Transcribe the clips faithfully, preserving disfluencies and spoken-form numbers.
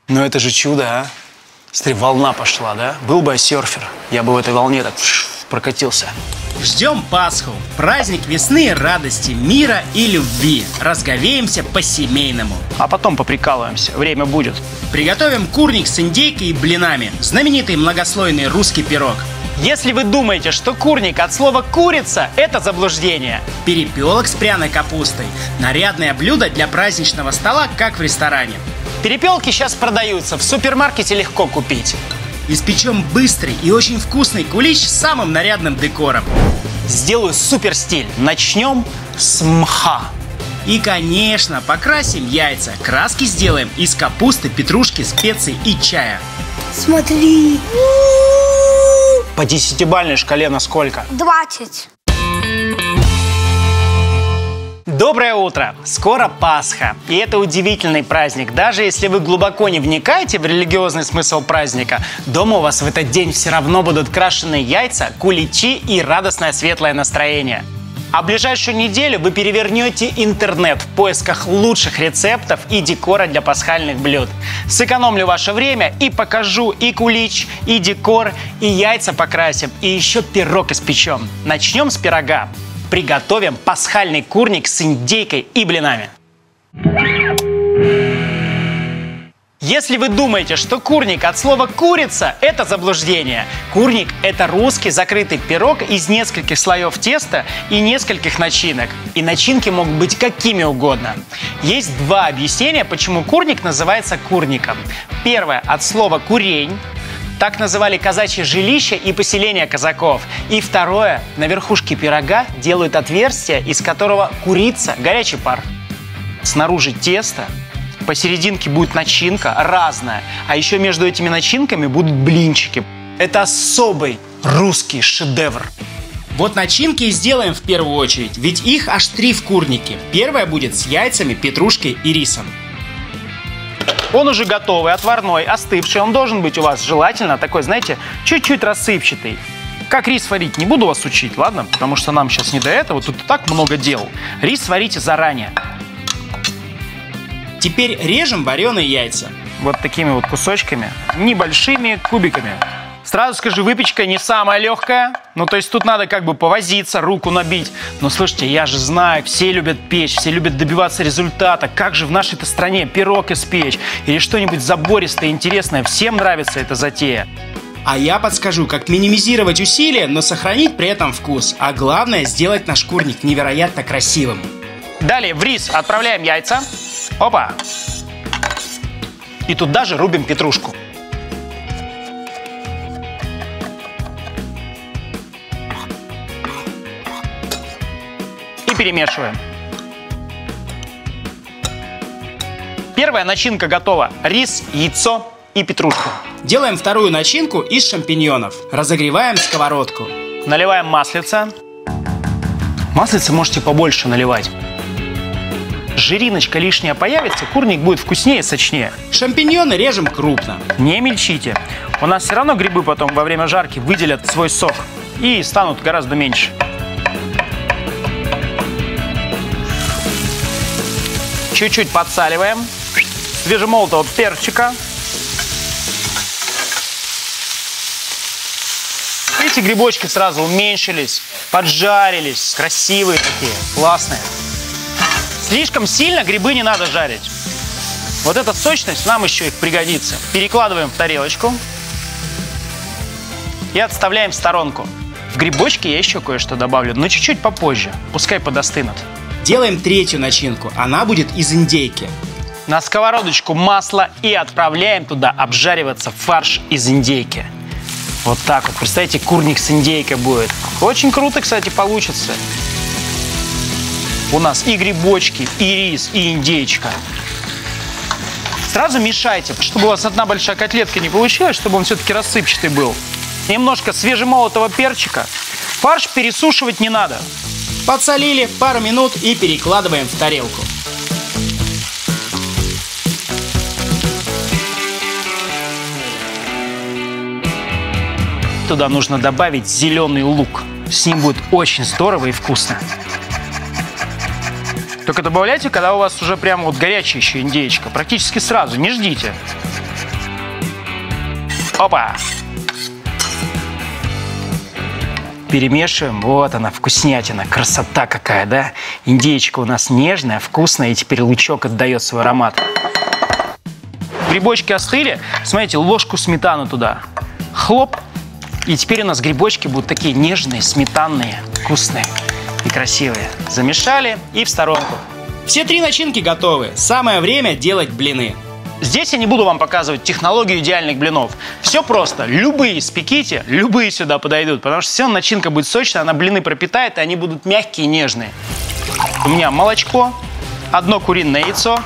Ну это же чудо, а? Смотри, волна пошла, да? Был бы я серфер, я бы в этой волне так прокатился. Ждем Пасху, праздник весны, радости, мира и любви. Разговеемся по-семейному. А потом поприкалываемся, время будет. Приготовим курник с индейкой и блинами. Знаменитый многослойный русский пирог. Если вы думаете, что курник от слова «курица» – это заблуждение. Перепелок с пряной капустой. Нарядное блюдо для праздничного стола, как в ресторане. Перепелки сейчас продаются, в супермаркете легко купить. Испечем быстрый и очень вкусный кулич с самым нарядным декором. Сделаю супер стиль. Начнем с мха. И, конечно, покрасим яйца. Краски сделаем из капусты, петрушки, специй и чая. Смотри. По десятибалльной шкале на сколько? двадцать. Доброе утро! Скоро Пасха. И это удивительный праздник. Даже если вы глубоко не вникаете в религиозный смысл праздника, дома у вас в этот день все равно будут крашеные яйца, куличи и радостное светлое настроение. А ближайшую неделю вы перевернете интернет в поисках лучших рецептов и декора для пасхальных блюд. Сэкономлю ваше время и покажу и кулич, и декор, и яйца покрасим, и еще пирог испечем. Начнем с пирога. Приготовим пасхальный курник с индейкой и блинами. Если вы думаете, что курник от слова «курица» – это заблуждение. Курник – это русский закрытый пирог из нескольких слоев теста и нескольких начинок. И начинки могут быть какими угодно. Есть два объяснения, почему курник называется курником. Первое – от слова «курень». Так называли казачьи жилища и поселения казаков. И второе – на верхушке пирога делают отверстие, из которого курица, горячий пар. Снаружи тесто. Посерединке будет начинка разная, а еще между этими начинками будут блинчики. Это особый русский шедевр. Вот начинки и сделаем в первую очередь, ведь их аж три в курнике. Первая будет с яйцами, петрушкой и рисом. Он уже готовый, отварной, остывший. Он должен быть у вас желательно такой, знаете, чуть-чуть рассыпчатый. Как рис варить, не буду вас учить, ладно? Потому что нам сейчас не до этого, тут и так много дел. Рис варите заранее. Теперь режем вареные яйца. Вот такими вот кусочками, небольшими кубиками. Сразу скажу, выпечка не самая легкая. Ну, то есть тут надо как бы повозиться, руку набить. Но слушайте, я же знаю, все любят печь, все любят добиваться результата. Как же в нашей-то стране пирог испечь или что-нибудь забористое, интересное. Всем нравится эта затея. А я подскажу, как минимизировать усилия, но сохранить при этом вкус. А главное, сделать наш курник невероятно красивым. Далее в рис отправляем яйца. Опа! И туда же рубим петрушку. И перемешиваем. Первая начинка готова. Рис, яйцо и петрушка. Делаем вторую начинку из шампиньонов. Разогреваем сковородку. Наливаем маслица. Маслица можете побольше наливать. Жириночка лишняя появится, курник будет вкуснее и сочнее. Шампиньоны режем крупно. Не мельчите. У нас все равно грибы потом во время жарки выделят свой сок и станут гораздо меньше. Чуть-чуть подсаливаем. Свежемолотого перчика. Эти грибочки сразу уменьшились, поджарились, красивые такие, классные. Слишком сильно грибы не надо жарить. Вот эта сочность нам еще их пригодится. Перекладываем в тарелочку и отставляем в сторонку. В грибочки я еще кое-что добавлю, но чуть-чуть попозже. Пускай подостынут. Делаем третью начинку. Она будет из индейки. На сковородочку масло и отправляем туда обжариваться фарш из индейки. Вот так вот. Представьте, курник с индейкой будет. Очень круто, кстати, получится. У нас и грибочки, и рис, и индейка. Сразу мешайте, чтобы у вас одна большая котлетка не получилась, чтобы он все-таки рассыпчатый был. Немножко свежемолотого перчика. Фарш пересушивать не надо. Подсолили, пару минут и перекладываем в тарелку. Туда нужно добавить зеленый лук. С ним будет очень здорово и вкусно. Только Только добавляйте, когда у вас уже прям вот горячая еще индейка. Практически сразу, не ждите. Опа! Перемешиваем. Вот она, вкуснятина. Красота какая, да? Индейка у нас нежная, вкусная, и теперь лучок отдает свой аромат. Грибочки остыли. Смотрите, ложку сметаны туда. Хлоп. И теперь у нас грибочки будут такие нежные, сметанные, вкусные и красивые. Замешали и в сторонку. Все три начинки готовы. Самое время делать блины. Здесь я не буду вам показывать технологию идеальных блинов. Все просто. Любые спеките, любые сюда подойдут, потому что все, начинка будет сочная, она блины пропитает, и они будут мягкие и нежные. У меня молочко, одно куриное яйцо,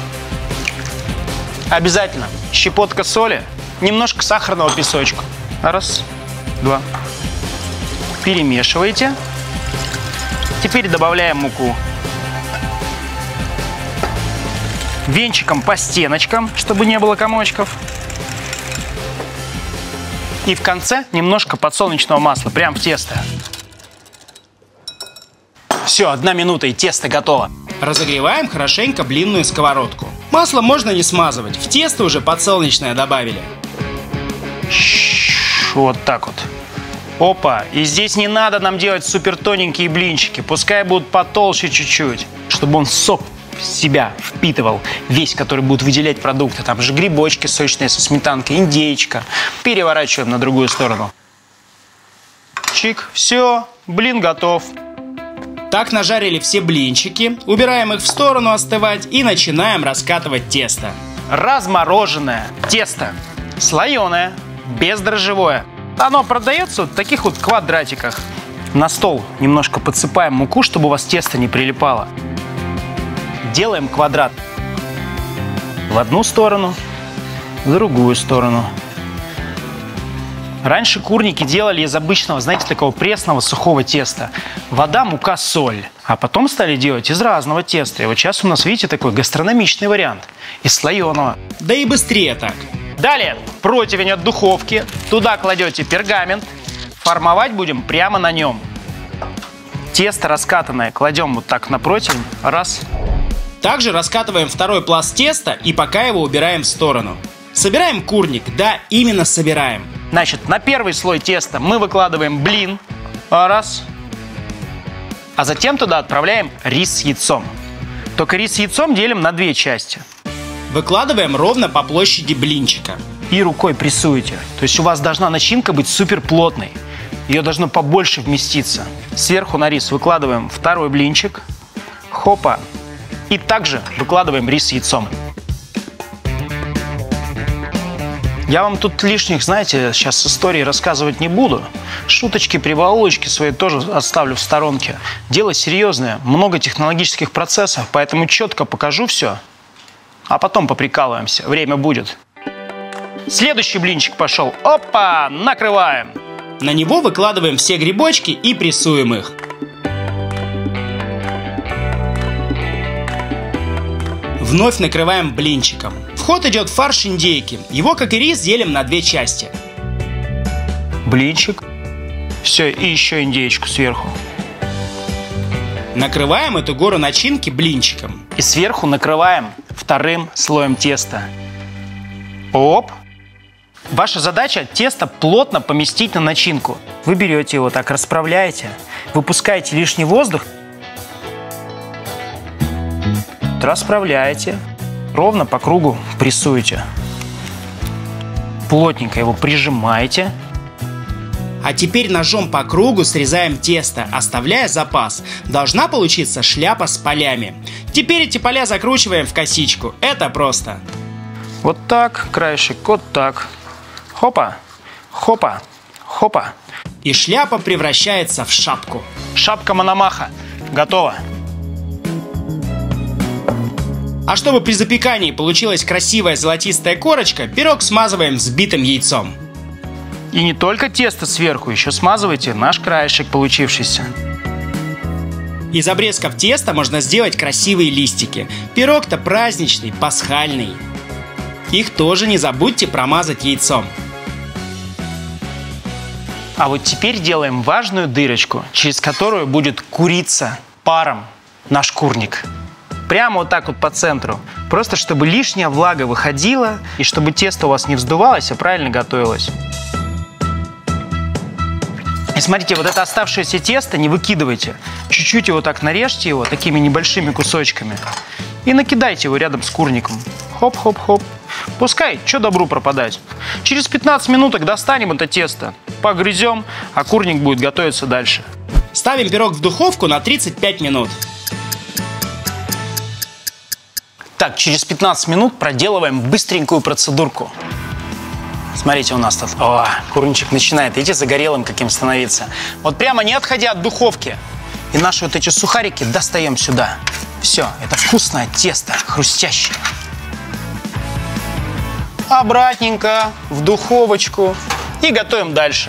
обязательно щепотка соли, немножко сахарного песочка. Раз, два. Перемешиваете. Теперь добавляем муку. Венчиком по стеночкам, чтобы не было комочков. И в конце немножко подсолнечного масла, прям в тесто. Все, одна минута и тесто готово. Разогреваем хорошенько блинную сковородку. Масло можно не смазывать, в тесто уже подсолнечное добавили. Вот так вот. Опа, и здесь не надо нам делать супер тоненькие блинчики, пускай будут потолще чуть-чуть, чтобы он сок в себя впитывал, весь, который будет выделять продукты. Там же грибочки сочные со сметанкой, индейка. Переворачиваем на другую сторону. Чик, все, блин готов. Так нажарили все блинчики, убираем их в сторону остывать и начинаем раскатывать тесто. Размороженное тесто, слоеное, бездрожжевое. Оно продается в таких вот квадратиках. На стол немножко подсыпаем муку, чтобы у вас тесто не прилипало. Делаем квадрат. В одну сторону, в другую сторону. Раньше курники делали из обычного, знаете, такого пресного сухого теста. Вода, мука, соль. А потом стали делать из разного теста. И вот сейчас у нас, видите, такой гастрономичный вариант. Из слоеного. Да и быстрее так. Далее противень от духовки. Туда кладете пергамент. Формовать будем прямо на нем. Тесто раскатанное кладем вот так на противень. Раз. Также раскатываем второй пласт теста и пока его убираем в сторону. Собираем курник, да, именно собираем. Значит, на первый слой теста мы выкладываем блин. Раз. А затем туда отправляем рис с яйцом. Только рис с яйцом делим на две части. Выкладываем ровно по площади блинчика. И рукой прессуете. То есть у вас должна начинка быть супер плотной. Ее должно побольше вместиться. Сверху на рис выкладываем второй блинчик. Хопа. И также выкладываем рис с яйцом. Я вам тут лишних, знаете, сейчас истории рассказывать не буду. Шуточки, прибаулочки свои тоже оставлю в сторонке. Дело серьезное, много технологических процессов, поэтому четко покажу все, а потом поприкалываемся. Время будет. Следующий блинчик пошел. Опа! Накрываем. На него выкладываем все грибочки и прессуем их. Вновь накрываем блинчиком. В ход идет фарш индейки. Его, как и рис, делим на две части. Блинчик. Все, и еще индейку сверху. Накрываем эту гору начинки блинчиком. И сверху накрываем вторым слоем теста. Оп! Ваша задача тесто плотно поместить на начинку. Вы берете его так, расправляете, выпускаете лишний воздух, расправляете, ровно по кругу прессуете. Плотненько его прижимаете. А теперь ножом по кругу срезаем тесто, оставляя запас. Должна получиться шляпа с полями. Теперь эти поля закручиваем в косичку. Это просто. Вот так, краешек, вот так. Хопа, хопа, хопа. И шляпа превращается в шапку. Шапка Мономаха. Готово. А чтобы при запекании получилась красивая золотистая корочка, пирог смазываем взбитым яйцом. И не только тесто сверху, еще смазывайте наш краешек получившийся. Из обрезков теста можно сделать красивые листики. Пирог-то праздничный, пасхальный. Их тоже не забудьте промазать яйцом. А вот теперь делаем важную дырочку, через которую будет куриться паром наш курник. Прямо вот так вот по центру. Просто чтобы лишняя влага выходила и чтобы тесто у вас не вздувалось, а правильно готовилось. И смотрите, вот это оставшееся тесто не выкидывайте. Чуть-чуть его так нарежьте его такими небольшими кусочками. И накидайте его рядом с курником. Хоп-хоп-хоп. Пускай, что добру пропадать. Через пятнадцать минуток достанем это тесто, погрызем, а курник будет готовиться дальше. Ставим пирог в духовку на тридцать пять минут. Так, через пятнадцать минут проделываем быстренькую процедурку. Смотрите, у нас тут, о, курничек начинает, видите, загорелым каким становиться. Вот прямо не отходя от духовки. И наши вот эти сухарики достаем сюда. Все, это вкусное тесто, хрустящее. Обратненько в духовочку и готовим дальше.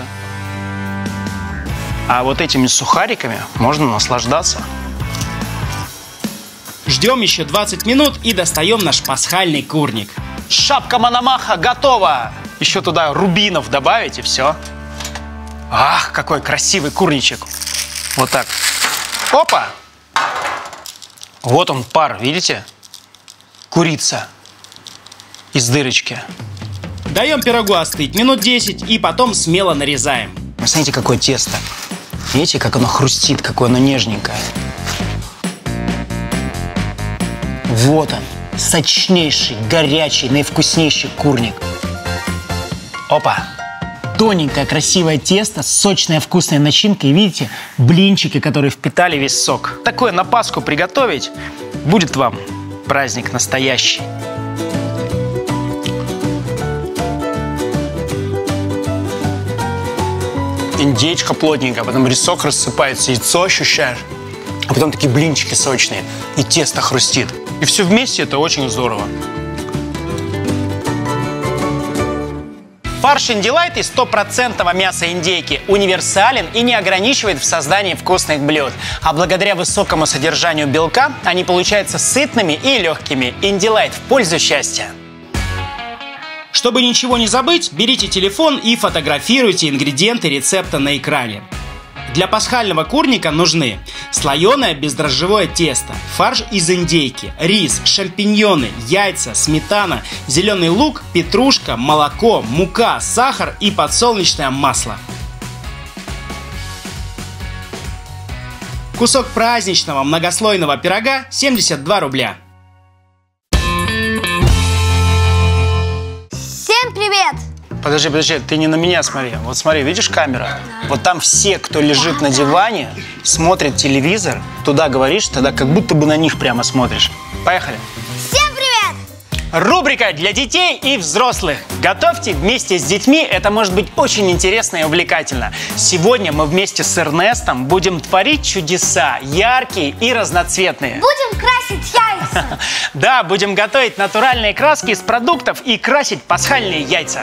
А вот этими сухариками можно наслаждаться. Ждем еще двадцать минут и достаем наш пасхальный курник. Шапка Мономаха готова! Еще туда рубинов добавить и все. Ах, какой красивый курничек. Вот так. Опа! Вот он пар, видите? Курица из дырочки. Даем пирогу остыть минут десять и потом смело нарезаем. Посмотрите, какое тесто. Видите, как оно хрустит, какое оно нежненькое. Вот он, сочнейший, горячий, наивкуснейший курник. Опа! Тоненькое, красивое тесто, сочная, вкусная начинка. И видите, блинчики, которые впитали весь сок. Такое на Пасху приготовить, будет вам праздник настоящий. Индейка плотненькая, потом рисок рассыпается, яйцо ощущаешь. А потом такие блинчики сочные, и тесто хрустит. И все вместе это очень здорово. Фарш Индилайт из стопроцентного мяса индейки универсален и не ограничивает в создании вкусных блюд. А благодаря высокому содержанию белка они получаются сытными и легкими. Индилайт в пользу счастья. Чтобы ничего не забыть, берите телефон и фотографируйте ингредиенты рецепта на экране. Для пасхального курника нужны слоеное бездрожжевое тесто, фарш из индейки, рис, шампиньоны, яйца, сметана, зеленый лук, петрушка, молоко, мука, сахар и подсолнечное масло. Кусок праздничного многослойного пирога семьдесят два рубля. Всем привет! Подожди, подожди, ты не на меня смотри. Вот смотри, видишь камера? Вот там все, кто лежит на диване, смотрит телевизор, туда говоришь, тогда как будто бы на них прямо смотришь. Поехали. Всем привет! Рубрика для детей и взрослых. Готовьте вместе с детьми, это может быть очень интересно и увлекательно. Сегодня мы вместе с Эрнестом будем творить чудеса, яркие и разноцветные. Будем красить яйца! Да, будем готовить натуральные краски из продуктов и красить пасхальные яйца.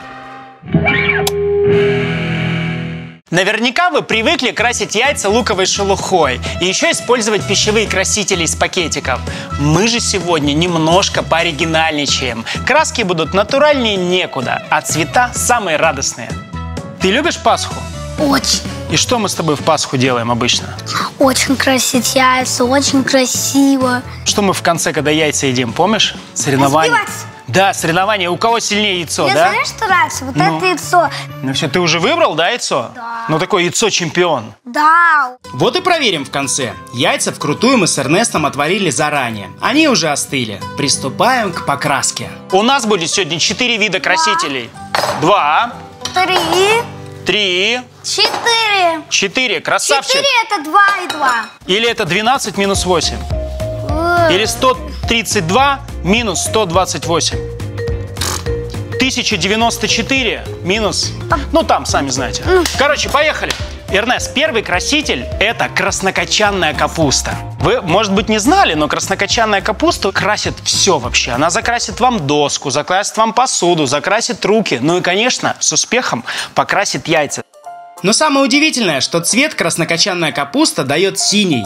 Наверняка вы привыкли красить яйца луковой шелухой и еще использовать пищевые красители из пакетиков. Мы же сегодня немножко пооригинальничаем. Краски будут натуральнее некуда, а цвета самые радостные. Ты любишь Пасху? Очень, И что мы с тобой в Пасху делаем обычно? очень красить яйца, очень красиво. Что мы в конце, когда яйца едим, помнишь? Соревнования. Разбиваться. Да, соревнования. У кого сильнее яйцо, Мне да? знаешь, что нравится? Вот Ну. это яйцо. Ну все, ты уже выбрал, да, яйцо? Да. Ну такое яйцо-чемпион. Да. Вот и проверим в конце. Яйца вкрутую мы с Эрнестом отварили заранее. Они уже остыли. Приступаем к покраске. У нас будет сегодня четыре вида красителей. Два, Три, три, четыре. четыре. Красавчик. Четыре это два и два. Или это двенадцать минус восемь. Э, Или сто тридцать два минус сто двадцать восемь. тысяча девяносто четыре минус... Ну, там, сами знаете. Короче, поехали. Эрнест, первый краситель – это краснокочанная капуста. Вы, может быть, не знали, но краснокочанная капуста красит все вообще. Она закрасит вам доску, закрасит вам посуду, закрасит руки. Ну и, конечно, с успехом покрасит яйца. Но самое удивительное, что цвет краснокочанная капуста дает синий.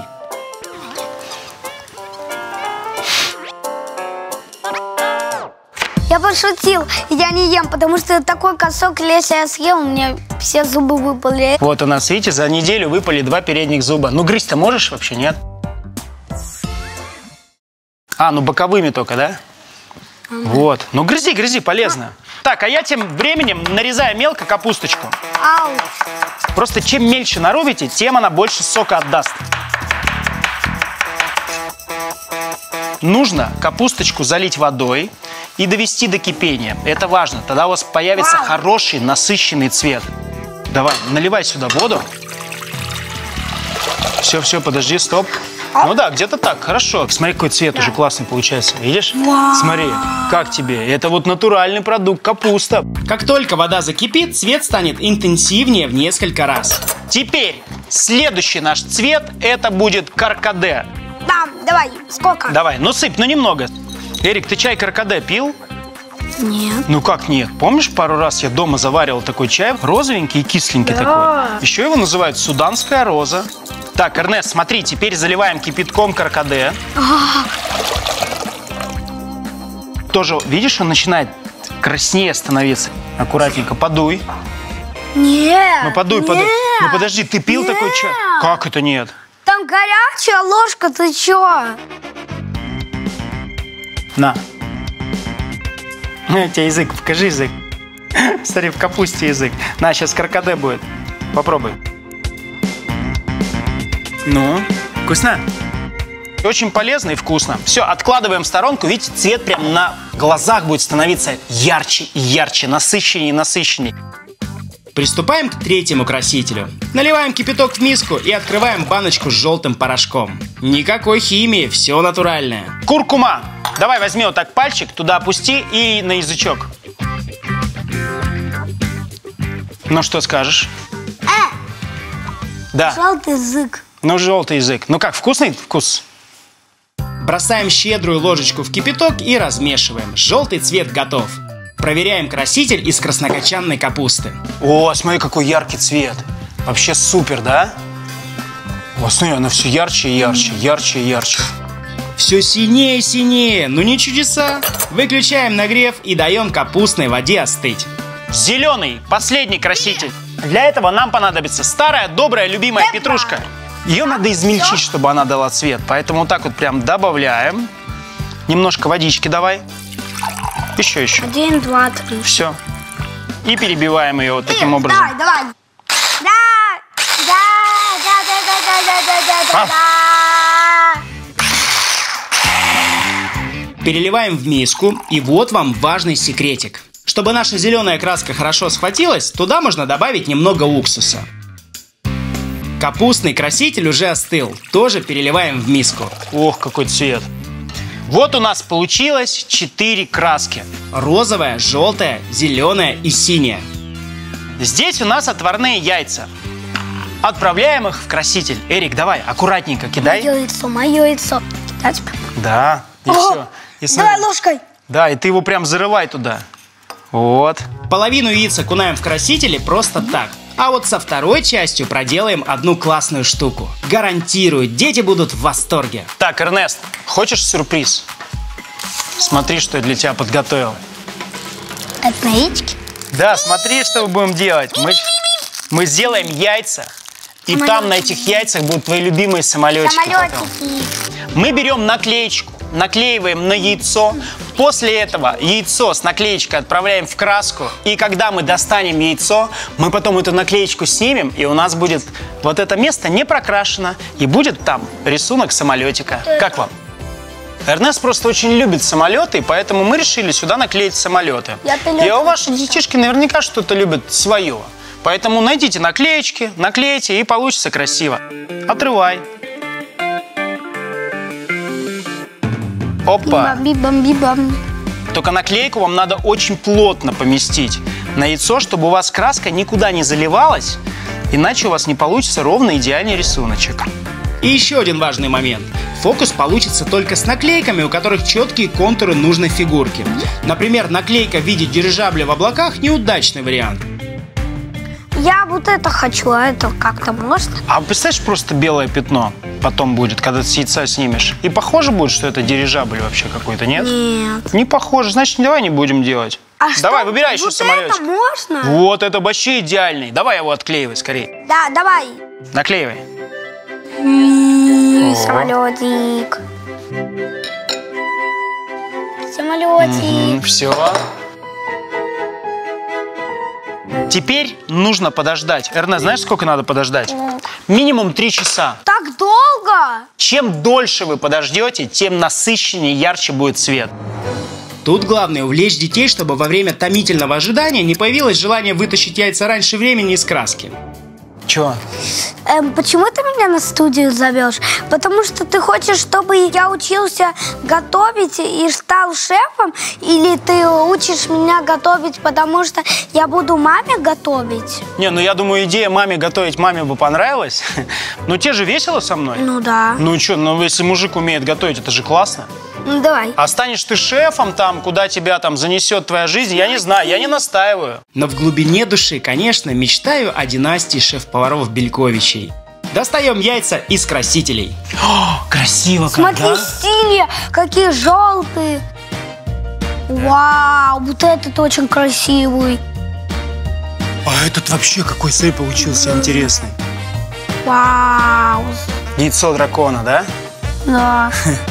Я пошутил, я не ем, потому что такой кусок леса я съел, у меня все зубы выпали. Вот у нас, видите, за неделю выпали два передних зуба. Ну, грызть-то можешь вообще, нет? А, ну боковыми только, да? Вот. Ну грызи, грызи, полезно. Так, а я тем временем нарезаю мелко капусточку. Ау. Просто чем мельче нарубите, тем она больше сока отдаст. Нужно капусточку залить водой и довести до кипения. Это важно. Тогда у вас появится Вау. хороший насыщенный цвет. Давай, наливай сюда воду. Все, все, подожди, стоп. Ну да, где-то так, хорошо. Смотри, какой цвет уже классный получается. Видишь? Вау. Смотри, как тебе? Это вот натуральный продукт, капуста. Как только вода закипит, цвет станет интенсивнее в несколько раз. Теперь следующий наш цвет, это будет каркаде. Да, давай, сколько? Давай, ну сыпь, ну немного. Эрик, ты чай каркаде пил? Нет. Ну как нет? Помнишь, пару раз я дома заваривал такой чай, розовенький и кисленький Да. такой. Еще его называют суданская роза. Так, Эрнест, смотри, теперь заливаем кипятком каркаде. Тоже, видишь, он начинает краснее становиться. Аккуратненько, подуй. Нет. Ну подуй, нет, подуй. Ну подожди, ты пил нет. такой чай? Как это нет? Там горячая ложка, ты чё? На. У тебя язык, покажи язык. Смотри, в капусте язык. На, сейчас каркаде будет. Попробуй. Ну, вкусно? Очень полезно и вкусно. Все, откладываем в сторонку. Видите, цвет прям на глазах будет становиться ярче и ярче, насыщеннее и насыщеннее. Приступаем к третьему красителю. Наливаем кипяток в миску и открываем баночку с желтым порошком. Никакой химии, все натуральное. Куркума. Давай возьми вот так пальчик, туда опусти и на язычок. Ну, что скажешь? Э, Да. желтый язык. Ну, желтый язык. Ну как, вкусный вкус? Бросаем щедрую ложечку в кипяток и размешиваем. Желтый цвет готов. Проверяем краситель из краснокочанной капусты. О, смотри, какой яркий цвет. Вообще супер, да? О, смотри, она все ярче и ярче, ярче и ярче. Все синее и синее, ну не чудеса. Выключаем нагрев и даем капустной воде остыть. Зеленый, последний краситель. Для этого нам понадобится старая, добрая, любимая петрушка. Ее надо измельчить, чтобы она дала цвет. Поэтому вот так вот прям добавляем. Немножко водички давай. Еще, еще. Один, два, три. Все. И перебиваем ее вот таким Э, образом. Давай, давай. Да, да, да, да, да, да, да, да, да, А? да. Переливаем в миску, и вот вам важный секретик. Чтобы наша зеленая краска хорошо схватилась, туда можно добавить немного уксуса. Капустный краситель уже остыл, тоже переливаем в миску. Ох, какой цвет. Вот у нас получилось четыре краски. Розовая, желтая, зеленая и синяя. Здесь у нас отварные яйца. Отправляем их в краситель. Эрик, давай, аккуратненько кидай. Мое яйцо, мое яйцо. Кидать? Да, и О, все. И смотри. Давай ложкой. Да, и ты его прям зарывай туда. Вот. Половину яиц окунаем в красители просто так. А вот со второй частью проделаем одну классную штуку. Гарантирую, дети будут в восторге. Так, Эрнест, хочешь сюрприз? Смотри, что я для тебя подготовил. Это яички? Да, смотри, что мы будем делать. Мы, мы сделаем яйца, и Самолетики. там на этих яйцах будут твои любимые самолетики. потом. Самолетики. Мы берем наклеечку, наклеиваем на яйцо. После этого яйцо с наклеечкой отправляем в краску. И когда мы достанем яйцо, мы потом эту наклеечку снимем, и у нас будет вот это место не прокрашено. И будет там рисунок самолетика. Как вам? Эрнест просто очень любит самолеты, поэтому мы решили сюда наклеить самолеты. Я-то И люблю. у ваших детишки наверняка что-то любят свое. Поэтому найдите наклеечки, наклейте, и получится красиво. Отрывай. Опа. Бибам-бибам-бибам. Только наклейку вам надо очень плотно поместить на яйцо, чтобы у вас краска никуда не заливалась, иначе у вас не получится ровно идеальный рисуночек. И еще один важный момент. Фокус получится только с наклейками, у которых четкие контуры нужной фигурки. Например, наклейка в виде дирижабля в облаках – неудачный вариант. Я вот это хочу, а это как-то можно? А представляешь, просто белое пятно потом будет, когда ты с яйца снимешь? И похоже будет, что это дирижабль вообще какой-то, нет? Нет. Не похоже, значит, давай не будем делать. А Давай, что? выбирай еще Вот самолетик. это можно? Вот, это вообще идеальный. Давай его отклеивай скорее. Да, давай. Наклеивай. М, Самолетик. самолетик. Угу, все. Теперь нужно подождать. Эрнест, знаешь, сколько надо подождать? Минимум три часа. Так долго? Чем дольше вы подождете, тем насыщеннее, ярче будет цвет. Тут главное увлечь детей, чтобы во время томительного ожидания не появилось желание вытащить яйца раньше времени из краски. Чего? Эм, почему ты меня на студию зовешь? Потому что ты хочешь, чтобы я учился готовить и стал шефом? Или ты учишь меня готовить, потому что я буду маме готовить? Не, ну я думаю, идея маме готовить маме бы понравилась. Ну тебе же весело со мной? Ну да. Ну что, ну если мужик умеет готовить, это же классно. Ну давай. А станешь ты шефом там, куда тебя там занесет твоя жизнь, я не знаю, я не настаиваю. Но в глубине души, конечно, мечтаю о династии шеф-поваров Бельковичей. Достаем яйца из красителей. О, красиво как, Смотри, да? синие, какие желтые. Вау, вот этот очень красивый. А этот вообще какой сыр получился интересный. Вау. Яйцо дракона, да? Да.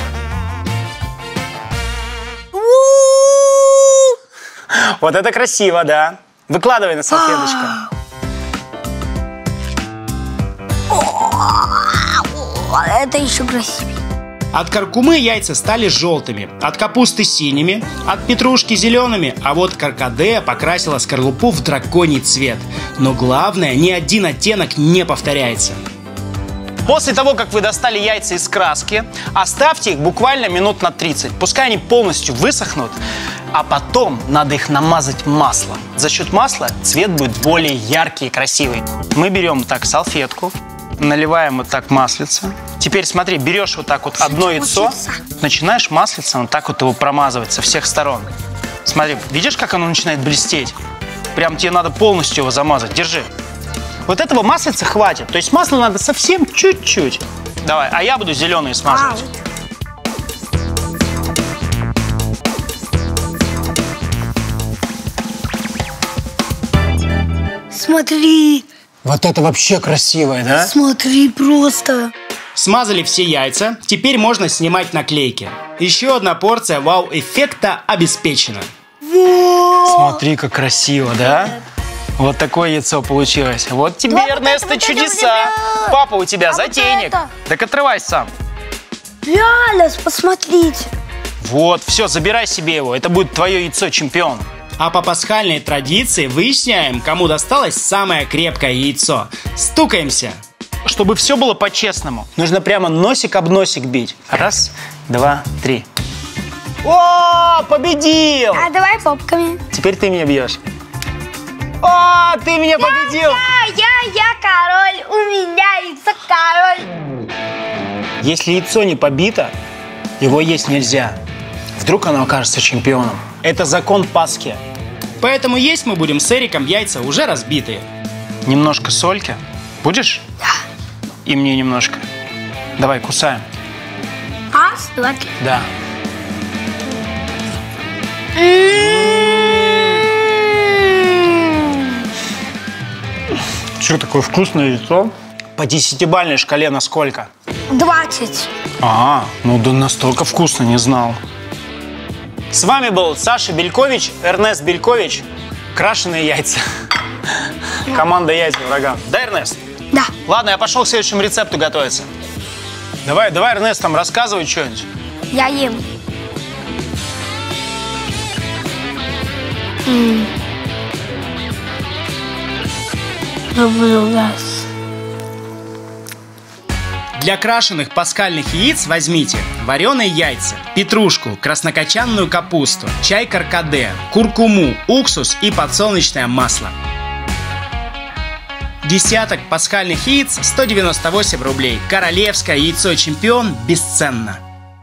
Вот это красиво, да. Выкладывай на салфеточку. Это еще красивее. От каркумы яйца стали желтыми, от капусты синими, от петрушки зелеными, а вот каркаде покрасила скорлупу в драконий цвет. Но главное, ни один оттенок не повторяется. После того, как вы достали яйца из краски, оставьте их буквально минут на тридцать. Пускай они полностью высохнут, а потом надо их намазать маслом. За счет масла цвет будет более яркий и красивый. Мы берем вот так салфетку, наливаем вот так маслица. Теперь смотри, берешь вот так вот одно яйцо, начинаешь маслицем вот так вот его промазывать со всех сторон. Смотри, видишь, как оно начинает блестеть? Прям тебе надо полностью его замазать. Держи. Вот этого маслица хватит. То есть масла надо совсем чуть-чуть. Давай, а я буду зеленые смазывать. Смотри, Вот это вообще красивое, да? смотри просто. Смазали все яйца, теперь можно снимать наклейки. Еще одна порция вау-эффекта обеспечена. Смотри, как красиво, да? Вот такое яйцо получилось. Вот тебе, Вот это, Эрнест, вот это, чудеса. вот это. Папа у тебя А вот затейник. это? Так отрывайся сам. Реально, посмотрите. Вот, все, забирай себе его. Это будет твое яйцо-чемпион. А по пасхальной традиции выясняем, кому досталось самое крепкое яйцо. Стукаемся. Чтобы все было по-честному, нужно прямо носик об носик бить. Раз, два, три. О, победил! А давай попками. Теперь ты меня бьешь. О, ты меня победил! Я, я, я король, у меня яйцо король. Если яйцо не побито, его есть нельзя. Вдруг оно окажется чемпионом. Это закон Пасхи. Поэтому есть мы будем с Эриком яйца уже разбитые. Немножко сольки. Будешь? Да. И мне немножко. Давай, кусаем. Раз, два, три. Да. Что такое вкусное яйцо? По десятибалльной шкале на сколько? Двадцать. А, ну да настолько вкусно, не знал. С вами был Саша Белькович, Эрнест Белькович. Крашеные яйца. Команда яйца врага. Да, Эрнест? Да. Ладно, я пошел к следующему рецепту готовиться. Давай, давай, Эрнест, там рассказывай что-нибудь. Я ем. М. Люблю вас. Для крашеных пасхальных яиц возьмите вареные яйца, петрушку, краснокочанную капусту, чай каркаде, куркуму, уксус и подсолнечное масло. Десяток пасхальных яиц сто девяносто восемь рублей. Королевское яйцо-чемпион бесценно.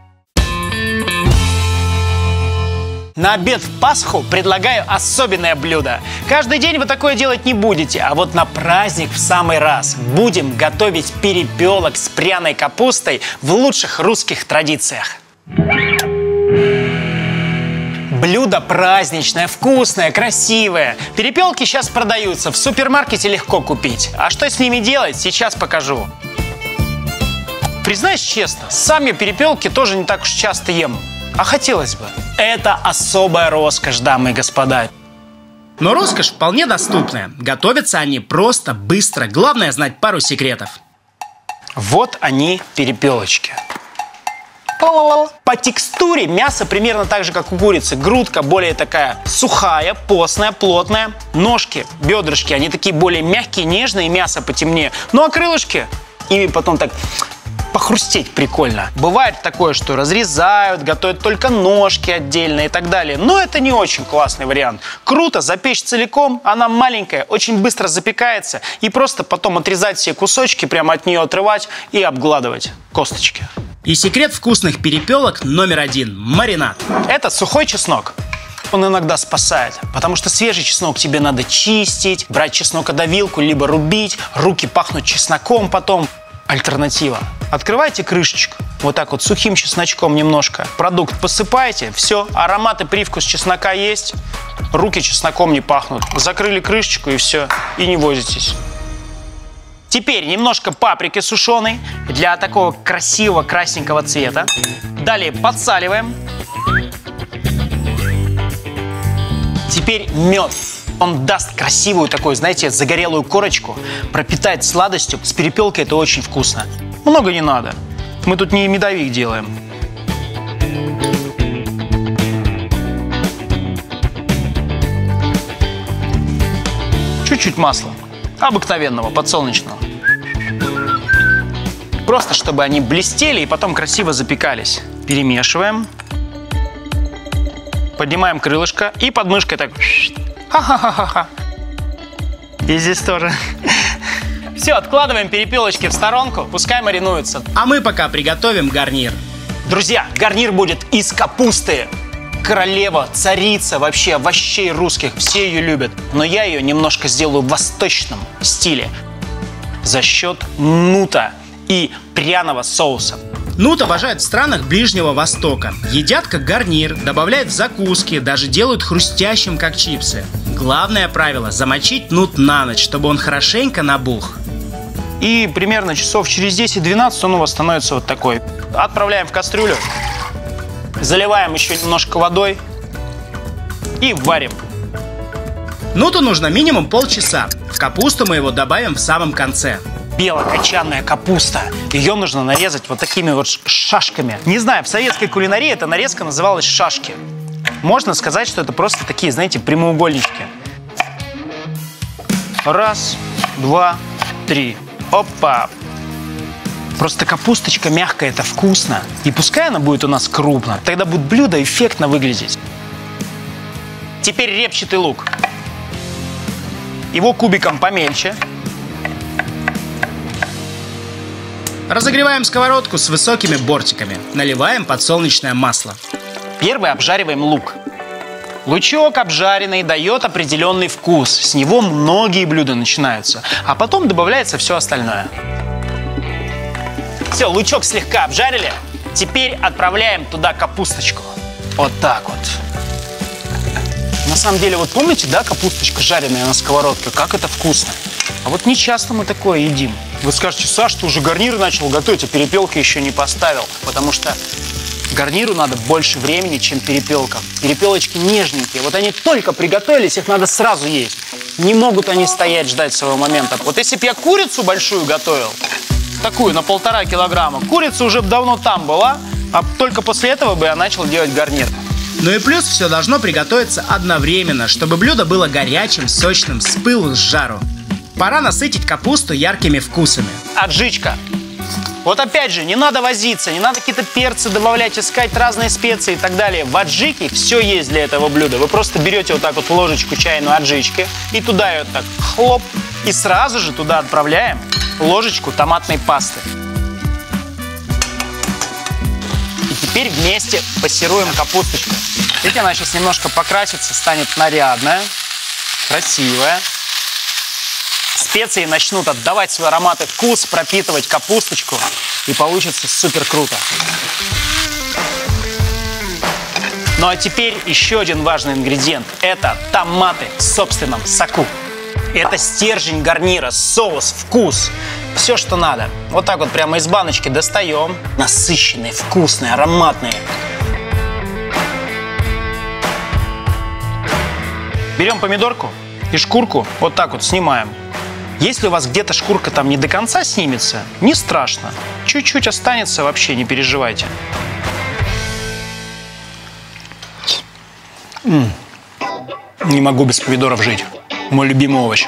На обед в Пасху предлагаю особенное блюдо. Каждый день вы такое делать не будете, а вот на праздник в самый раз будем готовить перепелок с пряной капустой в лучших русских традициях. Блюдо праздничное, вкусное, красивое. Перепелки сейчас продаются, в супермаркете легко купить. А что с ними делать, сейчас покажу. Признаюсь честно, сам я перепелки тоже не так уж часто ем. А хотелось бы. Это особая роскошь, дамы и господа. Но роскошь вполне доступная. Готовятся они просто, быстро. Главное знать пару секретов. Вот они, перепелочки. По текстуре мясо примерно так же, как у курицы. Грудка более такая сухая, постная, плотная. Ножки, бедрышки, они такие более мягкие, нежные, мясо потемнее. Ну а крылышки, ими потом так похрустеть прикольно. Бывает такое, что разрезают, готовят только ножки отдельно и так далее. Но это не очень классный вариант. Круто запечь целиком, она маленькая, очень быстро запекается. И просто потом отрезать все кусочки, прямо от нее отрывать и обгладывать косточки. И секрет вкусных перепелок номер один – маринад. Это сухой чеснок. Он иногда спасает, потому что свежий чеснок тебе надо чистить, брать чеснокодавилку, либо рубить, руки пахнут чесноком потом. Альтернатива. Открывайте крышечку, вот так вот сухим чесночком немножко. Продукт посыпаете, все, аромат и привкус чеснока есть, руки чесноком не пахнут. Закрыли крышечку и все, и не возитесь. Теперь немножко паприки сушеной для такого красивого красненького цвета. Далее подсаливаем. Теперь мед. Он даст красивую такую, знаете, загорелую корочку, пропитает сладостью. С перепелкой это очень вкусно. Много не надо. Мы тут не медовик делаем. Чуть-чуть масла. Обыкновенного, подсолнечного. Просто чтобы они блестели и потом красиво запекались. Перемешиваем. Поднимаем крылышко и под мышкой так. Ха-ха-ха-ха. И здесь тоже. Все, откладываем перепелочки в сторонку, пускай маринуются. А мы пока приготовим гарнир. Друзья, гарнир будет из капусты. Королева, царица вообще овощей русских, все ее любят. Но я ее немножко сделаю в восточном стиле. За счет нута и пряного соуса. Нут обожают в странах Ближнего Востока. Едят как гарнир, добавляют в закуски, даже делают хрустящим, как чипсы. Главное правило – замочить нут на ночь, чтобы он хорошенько набух. И примерно часов через десять-двенадцать он у вас становится вот такой. Отправляем в кастрюлю, заливаем еще немножко водой и варим. Нуту нужно минимум полчаса. В капусту мы его добавим в самом конце. Белокочанная капуста. Ее нужно нарезать вот такими вот шашками. Не знаю, в советской кулинарии эта нарезка называлась шашки. Можно сказать, что это просто такие, знаете, прямоугольнички. Раз, два, три. Опа! Просто капусточка мягкая, это вкусно. И пускай она будет у нас крупно, тогда будет блюдо эффектно выглядеть. Теперь репчатый лук. Его кубиком помельче. Разогреваем сковородку с высокими бортиками. Наливаем подсолнечное масло. Первый обжариваем лук. Лучок обжаренный дает определенный вкус. С него многие блюда начинаются. А потом добавляется все остальное. Все, лучок слегка обжарили. Теперь отправляем туда капусточку. Вот так вот. На самом деле, вот помните, да, капусточка жареная на сковородке? Как это вкусно. А вот не часто мы такое едим. Вы скажете: Саш, ты уже гарнир начал готовить, а перепелки еще не поставил. Потому что гарниру надо больше времени, чем перепелкам. Перепелочки нежненькие. Вот они только приготовились, их надо сразу есть. Не могут они стоять, ждать своего момента. Вот если бы я курицу большую готовил, такую на полтора килограмма, курица уже давно там была, а только после этого бы я начал делать гарнир. Ну и плюс все должно приготовиться одновременно, чтобы блюдо было горячим, сочным, с пылу, с жару. Пора насытить капусту яркими вкусами. Аджичка. Вот опять же, не надо возиться, не надо какие-то перцы добавлять, искать разные специи и так далее. В аджике все есть для этого блюда. Вы просто берете вот так вот ложечку чайную аджички и туда ее так хлоп. И сразу же туда отправляем ложечку томатной пасты. И теперь вместе пассируем капусточку. Видите, она сейчас немножко покрасится, станет нарядная, красивая. Специи начнут отдавать свой аромат и вкус, пропитывать капусточку, и получится супер круто. Ну а теперь еще один важный ингредиент – это томаты в собственном соку. Это стержень гарнира, соус, вкус, все, что надо. Вот так вот прямо из баночки достаем. Насыщенные, вкусные, ароматные. Берем помидорку и шкурку вот так вот снимаем. Если у вас где-то шкурка там не до конца снимется, не страшно. Чуть-чуть останется, вообще не переживайте. М-м. Не могу без помидоров жить. Мой любимый овощ.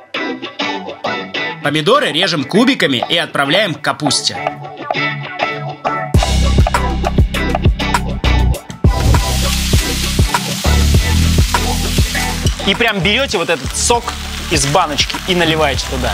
Помидоры режем кубиками и отправляем к капусте. И прям берете вот этот сок из баночки и наливаете туда.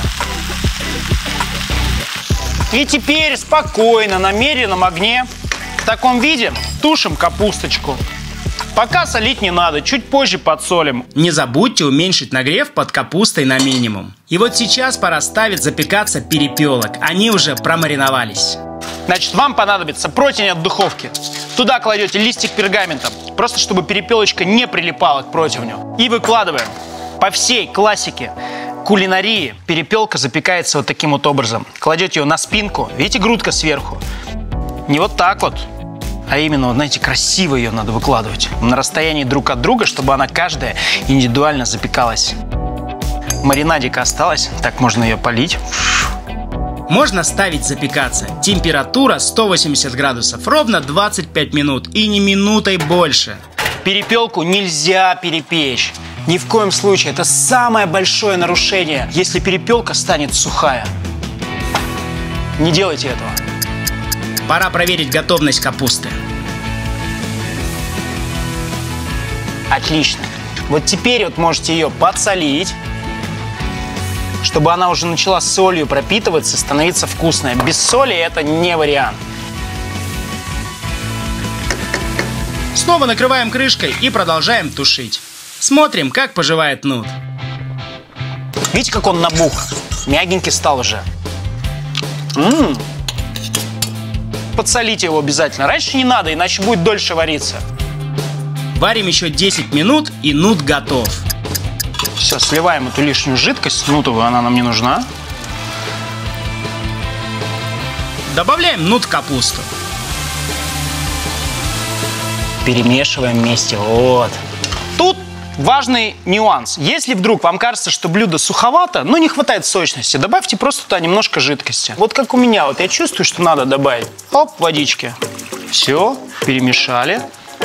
И теперь спокойно на медленном огне в таком виде тушим капусточку. Пока солить не надо, чуть позже подсолим. Не забудьте уменьшить нагрев под капустой на минимум. И вот сейчас пора ставить запекаться перепелок. Они уже промариновались. Значит, вам понадобится противень от духовки. Туда кладете листик пергамента, просто чтобы перепелочка не прилипала к противню. И выкладываем. По всей классике кулинарии перепелка запекается вот таким вот образом. Кладете ее на спинку, видите, грудка сверху. Не вот так вот, а именно, вот, знаете, красиво ее надо выкладывать. На расстоянии друг от друга, чтобы она каждая индивидуально запекалась. Маринадика осталась, так можно ее полить. Можно ставить запекаться. Температура сто восемьдесят градусов, ровно двадцать пять минут и не минутой больше. Перепелку нельзя перепечь. Ни в коем случае. Это самое большое нарушение, если перепелка станет сухая. Не делайте этого. Пора проверить готовность капусты. Отлично. Вот теперь вот можете ее подсолить, чтобы она уже начала солью пропитываться, становиться вкусной. Без соли это не вариант. Снова накрываем крышкой и продолжаем тушить. Смотрим, как поживает нут. Видите, как он набух? Мягенький стал уже. М-м-м. Подсолите его обязательно. Раньше не надо, иначе будет дольше вариться. Варим еще десять минут, и нут готов. Все, сливаем эту лишнюю жидкость нутовую, она нам не нужна. Добавляем нут в капусту. Перемешиваем вместе. Вот. Тут важный нюанс. Если вдруг вам кажется, что блюдо суховато, но не хватает сочности, добавьте просто туда немножко жидкости. Вот как у меня. Вот я чувствую, что надо добавить. Оп, водички. Все, перемешали.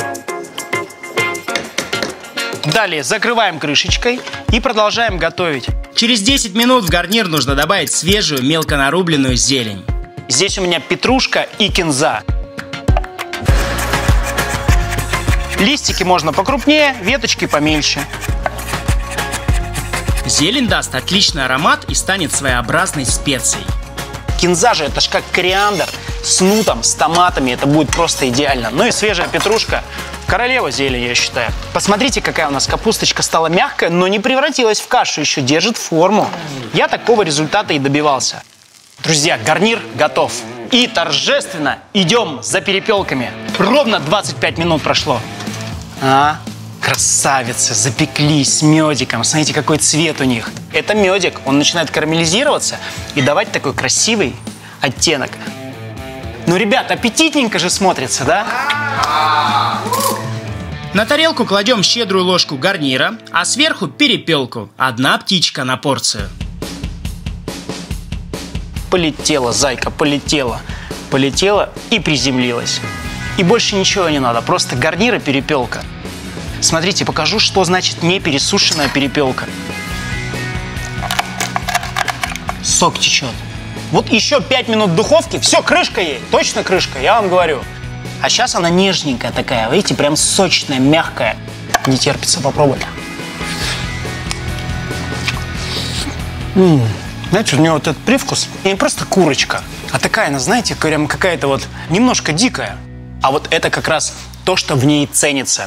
Далее закрываем крышечкой и продолжаем готовить. Через десять минут в гарнир нужно добавить свежую мелко нарубленную зелень. Здесь у меня петрушка и кинза. Листики можно покрупнее, веточки помельче. Зелень даст отличный аромат и станет своеобразной специей. Кинза же это ж как кориандр с нутом, с томатами. Это будет просто идеально. Ну и свежая петрушка. Королева зелени, я считаю. Посмотрите, какая у нас капусточка стала мягкая, но не превратилась в кашу, еще держит форму. Я такого результата и добивался. Друзья, гарнир готов. И торжественно идем за перепелками. Ровно двадцать пять минут прошло. А, красавицы, запеклись с медиком. Смотрите, какой цвет у них. Это медик, он начинает карамелизироваться и давать такой красивый оттенок. Ну, ребят, аппетитненько же смотрится, да? На тарелку кладем щедрую ложку гарнира, а сверху перепелку. Одна птичка на порцию. Полетела, зайка, полетела. Полетела и приземлилась. И больше ничего не надо, просто гарнир и перепелка. Смотрите, покажу, что значит не пересушенная перепелка. Сок течет. Вот еще пять минут в духовке, все, крышка ей, точно крышка, я вам говорю. А сейчас она нежненькая такая, видите, прям сочная, мягкая. Не терпится попробовать. М-м. Знаете, у нее вот этот привкус, не просто курочка, а такая, она, знаете, прям какая-то вот немножко дикая. А вот это как раз то, что в ней ценится.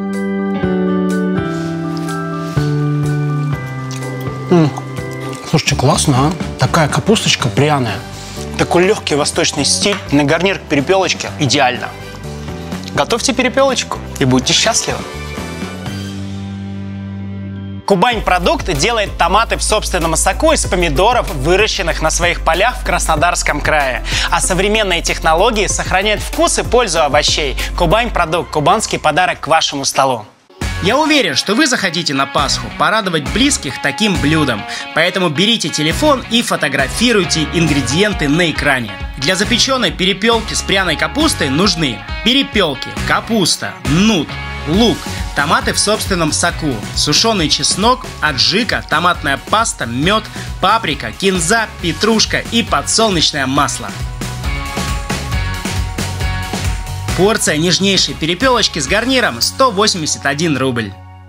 М-м. Слушайте, классно, а? Такая капусточка пряная. Такой легкий восточный стиль на гарнир к перепелочке. Идеально. Готовьте перепелочку и будьте счастливы. Кубань Продукт делает томаты в собственном соку из помидоров, выращенных на своих полях в Краснодарском крае. А современные технологии сохраняют вкус и пользу овощей. Кубань Продукт – кубанский подарок к вашему столу. Я уверен, что вы захотите на Пасху порадовать близких таким блюдом, поэтому берите телефон и фотографируйте ингредиенты на экране. Для запеченной перепелки с пряной капустой нужны перепелки, капуста, нут, лук, томаты в собственном соку, сушеный чеснок, аджика, томатная паста, мед, паприка, кинза, петрушка и подсолнечное масло. Порция нежнейшей перепелочки с гарниром сто восемьдесят один рубль.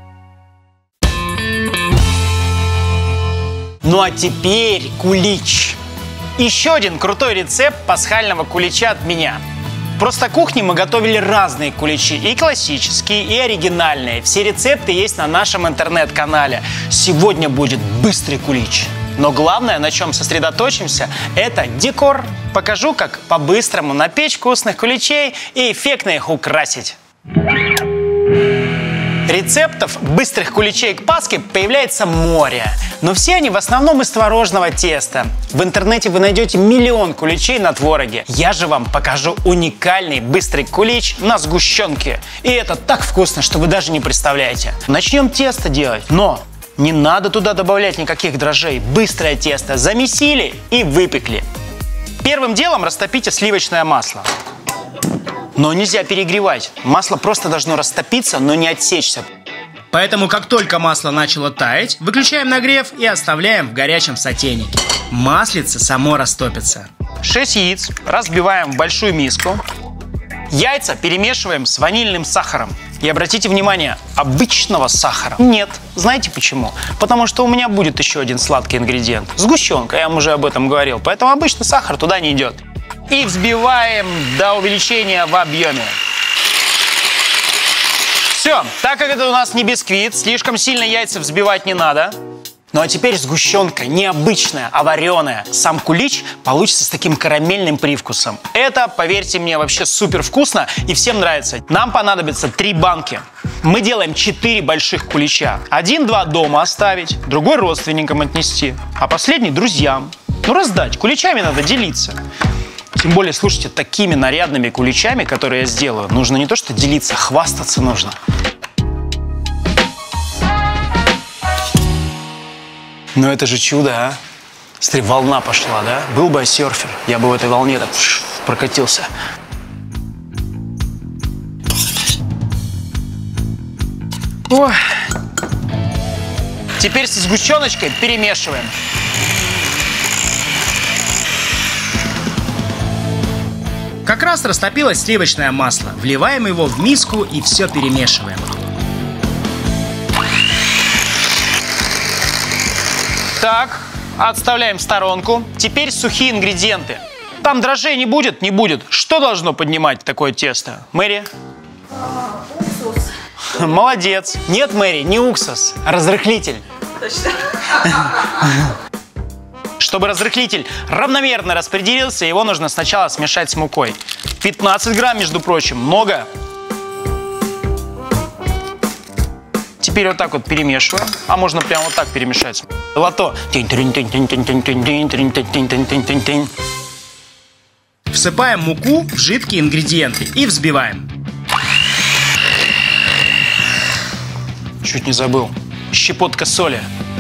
Ну а теперь кулич. Еще один крутой рецепт пасхального кулича от меня. В Простокухне мы готовили разные куличи, и классические, и оригинальные. Все рецепты есть на нашем интернет-канале. Сегодня будет быстрый кулич. Но главное, на чем сосредоточимся, это декор. Покажу, как по-быстрому напечь вкусных куличей и эффектно их украсить. Рецептов быстрых куличей к Пасхе появляется море. Но все они в основном из творожного теста. В интернете вы найдете миллион куличей на твороге. Я же вам покажу уникальный быстрый кулич на сгущенке. И это так вкусно, что вы даже не представляете. Начнем тесто делать. Но не надо туда добавлять никаких дрожжей. Быстрое тесто замесили и выпекли. Первым делом растопите сливочное масло. Но нельзя перегревать. Масло просто должно растопиться, но не отсечься. Поэтому, как только масло начало таять, выключаем нагрев и оставляем в горячем сотейнике. Маслице само растопится. шесть яиц разбиваем в большую миску. Яйца перемешиваем с ванильным сахаром. И обратите внимание, обычного сахара нет. Знаете почему? Потому что у меня будет еще один сладкий ингредиент. Сгущенка, я вам уже об этом говорил. Поэтому обычный сахар туда не идет. И взбиваем до увеличения в объеме. Все, так как это у нас не бисквит, слишком сильно яйца взбивать не надо. Ну а теперь сгущенка необычная, а вареная. Сам кулич получится с таким карамельным привкусом. Это, поверьте мне, вообще супер вкусно и всем нравится. Нам понадобится три банки. Мы делаем четыре больших кулича. Один-два дома оставить, другой родственникам отнести, а последний друзьям. Ну раздать, куличами надо делиться. Тем более, слушайте, такими нарядными куличами, которые я сделаю, нужно не то что делиться, хвастаться нужно. Ну это же чудо, а? Смотри, волна пошла, да? Был бы я серфер, я бы в этой волне так прокатился. Ой. Теперь со сгущеночкой перемешиваем. Как раз растопилось сливочное масло. Вливаем его в миску и все перемешиваем. Так, отставляем в сторонку. Теперь сухие ингредиенты. Там дрожжей не будет? Не будет. Что должно поднимать такое тесто? Мэри? Уксус. Молодец. Нет, Мэри, не уксус, а разрыхлитель. Точно. Чтобы разрыхлитель равномерно распределился, его нужно сначала смешать с мукой. пятнадцать грамм, между прочим, много. Теперь вот так вот перемешиваем. А можно прямо вот так перемешать. Лото. Всыпаем муку в жидкие ингредиенты и взбиваем. Чуть не забыл. Щепотка соли.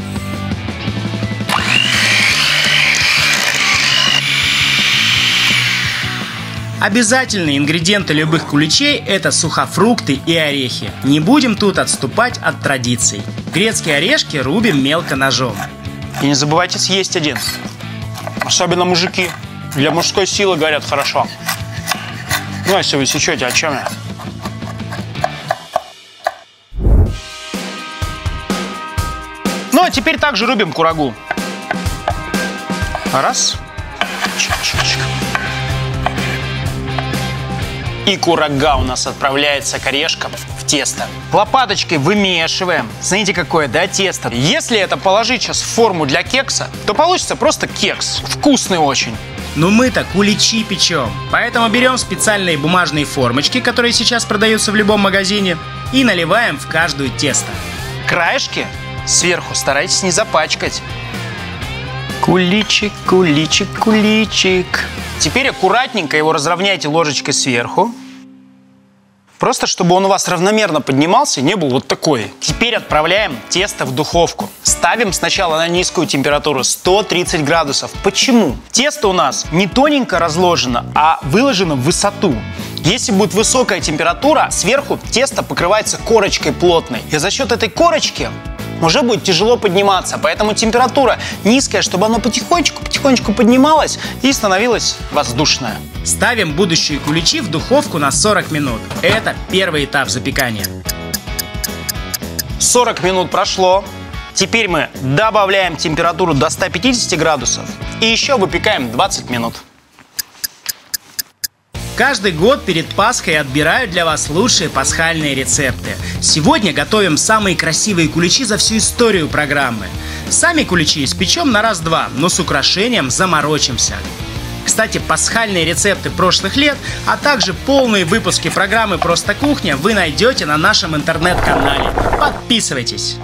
Обязательные ингредиенты любых куличей – это сухофрукты и орехи. Не будем тут отступать от традиций. Грецкие орешки рубим мелко ножом. И не забывайте съесть один. Особенно мужики. Для мужской силы, говорят, хорошо. Ну, если вы сечете, о чем я? Ну, а теперь также рубим курагу. Раз. Чик-чик-чик. И курага у нас отправляется к орешкам в тесто. Лопаточкой вымешиваем. Знаете, какое, да, тесто? Если это положить сейчас в форму для кекса, то получится просто кекс. Вкусный очень. Но мы-то куличи печем. Поэтому берем специальные бумажные формочки, которые сейчас продаются в любом магазине, и наливаем в каждую тесто. Краешки сверху старайтесь не запачкать. Куличик, куличик, куличик. Теперь аккуратненько его разровняйте ложечкой сверху. Просто чтобы он у вас равномерно поднимался и не был вот такой. Теперь отправляем тесто в духовку. Ставим сначала на низкую температуру сто тридцать градусов. Почему? Тесто у нас не тоненько разложено, а выложено в высоту. Если будет высокая температура, сверху тесто покрывается корочкой плотной. И за счет этой корочки уже будет тяжело подниматься. Поэтому температура низкая, чтобы оно потихонечку-потихонечку поднималось и становилось воздушное. Ставим будущие куличи в духовку на сорок минут. Это первый этап запекания. сорок минут прошло. Теперь мы добавляем температуру до ста пятидесяти градусов и еще выпекаем двадцать минут. Каждый год перед Пасхой отбираю для вас лучшие пасхальные рецепты. Сегодня готовим самые красивые куличи за всю историю программы. Сами куличи испечем на раз-два, но с украшением заморочимся. Кстати, пасхальные рецепты прошлых лет, а также полные выпуски программы «Просто кухня» вы найдете на нашем интернет-канале. Подписывайтесь!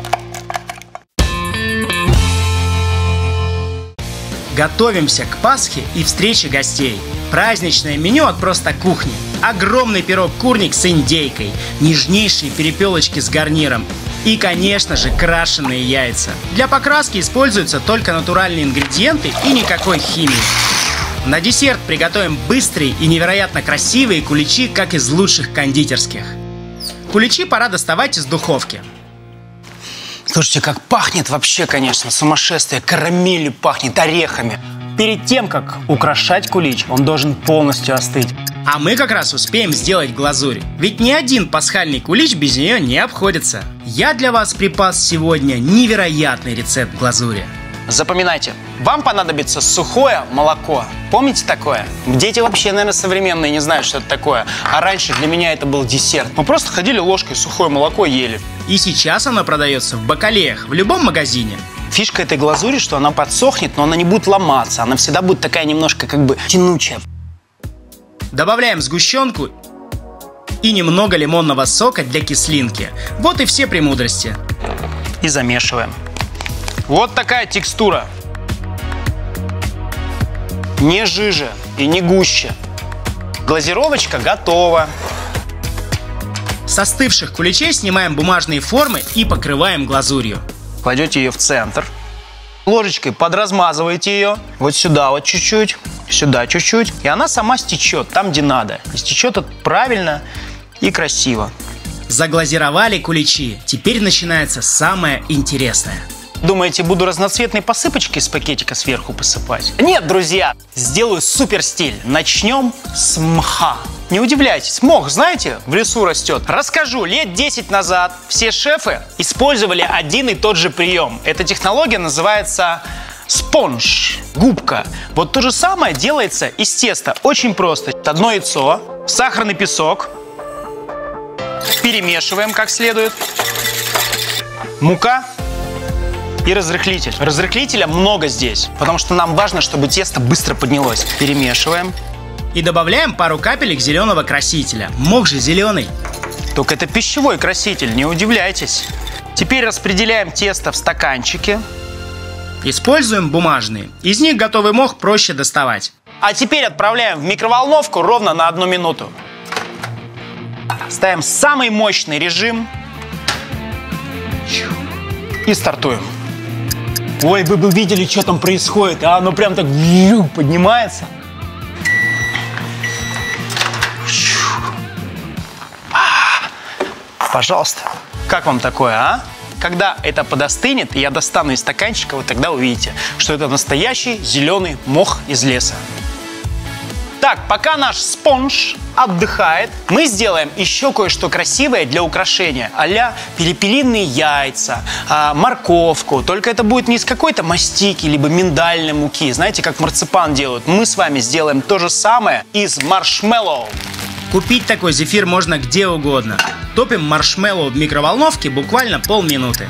Готовимся к Пасхе и встрече гостей. Праздничное меню от «Просто кухни». Огромный пирог-курник с индейкой, нежнейшие перепелочки с гарниром и, конечно же, крашеные яйца. Для покраски используются только натуральные ингредиенты и никакой химии. На десерт приготовим быстрые и невероятно красивые куличи, как из лучших кондитерских. Куличи пора доставать из духовки. Слушайте, как пахнет вообще, конечно, сумасшествие. Карамелью пахнет, орехами. Перед тем, как украшать кулич, он должен полностью остыть. А мы как раз успеем сделать глазурь. Ведь ни один пасхальный кулич без нее не обходится. Я для вас припас сегодня невероятный рецепт глазури. Запоминайте, вам понадобится сухое молоко. Помните такое? Дети вообще, наверное, современные не знают, что это такое. А раньше для меня это был десерт. Мы просто ходили ложкой сухое молоко ели. И сейчас оно продается в бакалеях, в любом магазине. Фишка этой глазури, что она подсохнет, но она не будет ломаться. Она всегда будет такая немножко как бы тянучая. Добавляем сгущенку и немного лимонного сока для кислинки. Вот и все премудрости. И замешиваем. Вот такая текстура. Не жиже и не гуще. Глазировочка готова. С остывших куличей снимаем бумажные формы и покрываем глазурью. Кладете ее в центр. Ложечкой подразмазываете ее. Вот сюда вот чуть-чуть, сюда чуть-чуть. И она сама стечет там, где надо. И стечет это правильно и красиво. Заглазировали куличи. Теперь начинается самое интересное. Думаете, буду разноцветной посыпочкой из пакетика сверху посыпать? Нет, друзья, сделаю супер стиль. Начнем с мха. Не удивляйтесь, мох, знаете, в лесу растет. Расскажу, лет десять назад все шефы использовали один и тот же прием. Эта технология называется спонж, губка. Вот то же самое делается из теста. Очень просто. Одно яйцо, сахарный песок. Перемешиваем как следует. Мука. И разрыхлитель. Разрыхлителя много здесь, потому что нам важно, чтобы тесто быстро поднялось. Перемешиваем. И добавляем пару капелек зеленого красителя. Мох же зеленый. Только это пищевой краситель, не удивляйтесь. Теперь распределяем тесто в стаканчики. Используем бумажные. Из них готовый мох проще доставать. А теперь отправляем в микроволновку ровно на одну минуту. Ставим самый мощный режим. И стартуем. Ой, вы бы видели, что там происходит. А оно прям так поднимается. Пожалуйста. Как вам такое, а? Когда это подостынет, и я достану из стаканчика, вы тогда увидите, что это настоящий зеленый мох из леса. Так, пока наш спонж отдыхает, мы сделаем еще кое-что красивое для украшения. А-ля перепелиные яйца, а, морковку. Только это будет не из какой-то мастики, либо миндальной муки. Знаете, как марципан делают. Мы с вами сделаем то же самое из маршмеллоу. Купить такой зефир можно где угодно. Топим маршмеллоу в микроволновке буквально полминуты.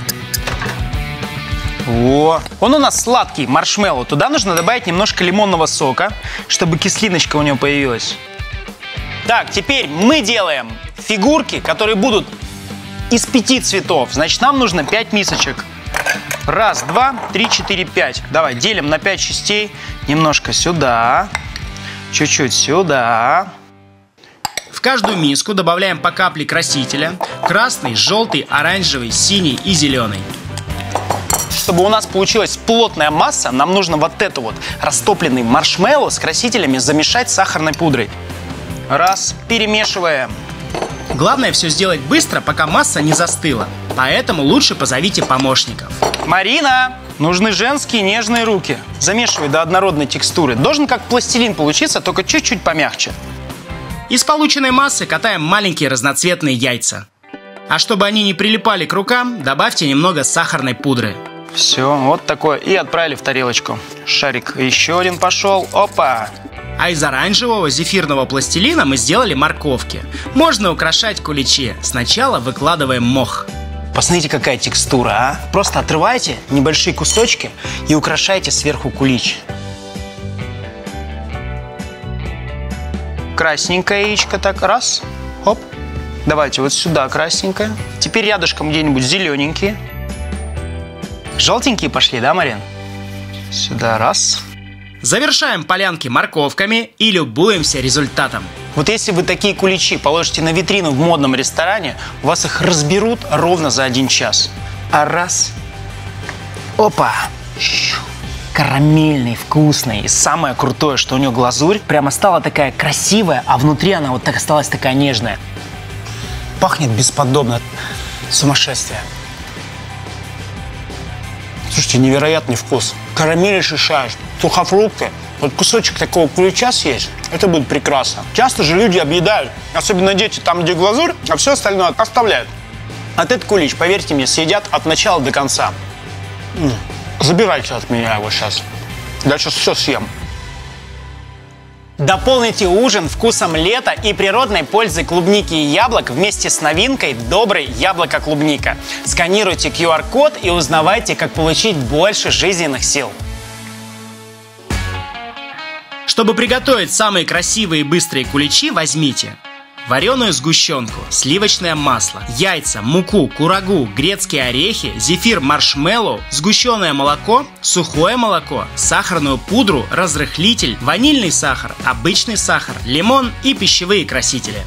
О, он у нас сладкий, маршмеллоу. Туда нужно добавить немножко лимонного сока, чтобы кислиночка у него появилась. Так, теперь мы делаем фигурки, которые будут из пяти цветов. Значит, нам нужно пять мисочек. Раз, два, три, четыре, пять. Давай, делим на пять частей. Немножко сюда, чуть-чуть сюда. В В каждую миску добавляем по капле красителя: красный, желтый, оранжевый, синий и зеленый. Чтобы у нас получилась плотная масса, нам нужно вот это вот растопленный маршмеллоу с красителями замешать с сахарной пудрой. Раз, перемешиваем. Главное все сделать быстро, пока масса не застыла. Поэтому лучше позовите помощников. Марина, нужны женские нежные руки. Замешивай до однородной текстуры. Должен как пластилин получиться, только чуть-чуть помягче. Из полученной массы катаем маленькие разноцветные яйца. А чтобы они не прилипали к рукам, добавьте немного сахарной пудры. Все, вот такое. И отправили в тарелочку. Шарик еще один пошел. Опа! А из оранжевого зефирного пластилина мы сделали морковки. Можно украшать куличи. Сначала выкладываем мох. Посмотрите, какая текстура, а? Просто отрывайте небольшие кусочки и украшайте сверху кулич. Красненькое яичко так, раз, оп. Давайте вот сюда красненькое. Теперь рядышком где-нибудь зелененькие. Желтенькие пошли, да, Марин? Сюда, раз. Завершаем полянки морковками и любуемся результатом. Вот если вы такие куличи положите на витрину в модном ресторане, у вас их разберут ровно за один час. А раз. Опа. Карамельный, вкусный. И самое крутое, что у нее глазурь прямо стала такая красивая, а внутри она вот так осталась такая нежная. Пахнет бесподобно. Сумасшествие. Слушайте, невероятный вкус. Карамель шишаешь, сухофрукты. Вот кусочек такого кулича съесть, это будет прекрасно. Часто же люди объедают, особенно дети, там, где глазурь, а все остальное оставляют. А этот кулич, поверьте мне, съедят от начала до конца. Забирайте от меня его сейчас. Я сейчас все съем. Дополните ужин вкусом лета и природной пользы клубники и яблок вместе с новинкой «Добрый яблоко-клубника». Сканируйте ку ар код и узнавайте, как получить больше жизненных сил. Чтобы приготовить самые красивые и быстрые куличи, возьмите вареную сгущенку, сливочное масло, яйца, муку, курагу, грецкие орехи, зефир, маршмеллоу, сгущенное молоко, сухое молоко, сахарную пудру, разрыхлитель, ванильный сахар, обычный сахар, лимон и пищевые красители.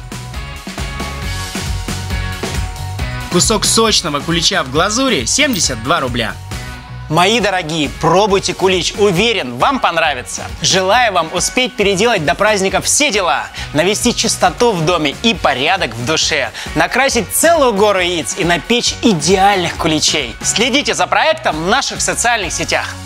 Кусок сочного кулича в глазури семьдесят два рубля. Мои дорогие, пробуйте кулич, уверен, вам понравится. Желаю вам успеть переделать до праздников все дела, навести чистоту в доме и порядок в душе, накрасить целую гору яиц и напечь идеальных куличей. Следите за проектом в наших социальных сетях.